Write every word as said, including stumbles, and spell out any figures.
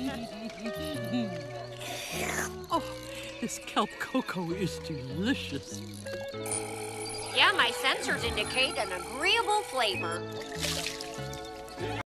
Oh, this kelp cocoa is delicious. Yeah, my sensors indicate an agreeable flavor.